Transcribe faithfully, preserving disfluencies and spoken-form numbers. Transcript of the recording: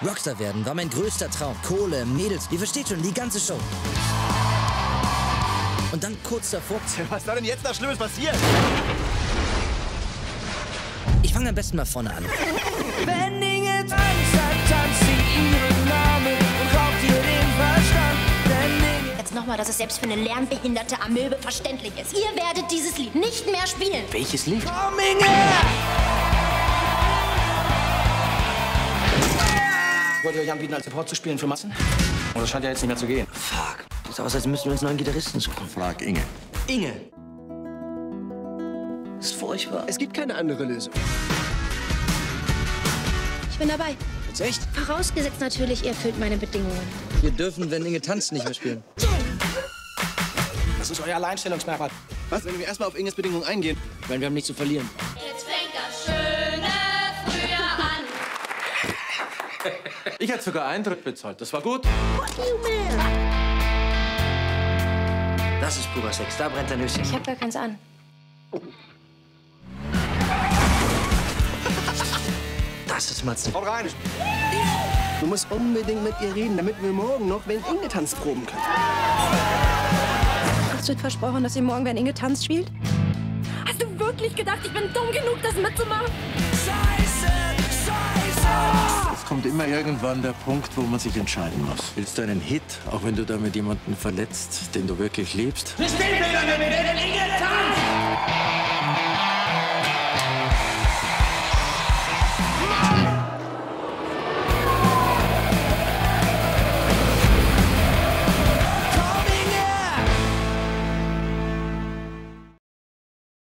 Rockstar werden war mein größter Traum. Kohle, Mädels, ihr versteht schon, die ganze Show. Und dann kurz davor... Was soll denn jetzt noch Schlimmes passieren? Ich fange am besten mal vorne an. Wenn Inge tanzt, dann tanzt sie ihren Namen und raubt ihr den Verstand. Wenn Inge... Jetzt nochmal, dass es selbst für eine lernbehinderte Amöbe verständlich ist. Ihr werdet dieses Lied nicht mehr spielen. Welches Lied? Komm, Inge! Wollt ihr euch anbieten, als Support zu spielen für Massen? Und das scheint ja jetzt nicht mehr zu gehen. Fuck. Sieht aus, als müssten wir uns einen neuen Gitarristen suchen. Frag Inge. Inge. Das ist furchtbar. Es gibt keine andere Lösung. Ich bin dabei. Jetzt echt? Vorausgesetzt natürlich, ihr erfüllt meine Bedingungen. Wir dürfen, wenn Inge tanzt, nicht mehr spielen. Das ist euer Alleinstellungsmerkmal. Was, wenn wir erstmal auf Inges Bedingungen eingehen? Ich meine, wir haben nichts zu verlieren. Jetzt fängt das schöne Frühjahr an. Ich hätte sogar Eintritt bezahlt. Das war gut. Das ist purer Sex. Da brennt ein Nüsschen. Ich hab gar keins an. Das ist Matzen. Haut rein! Du musst unbedingt mit ihr reden, damit wir morgen noch wenn Inge tanzt proben können. Hast du versprochen, dass ihr morgen, wenn Inge tanzt, spielt? Hast du wirklich gedacht, ich bin dumm genug, das mitzumachen? Scheiße, Scheiße! Es kommt immer irgendwann der Punkt, wo man sich entscheiden muss. Willst du einen Hit, auch wenn du damit jemanden verletzt, den du wirklich liebst? Wir spielen wieder mit Inge tanzt!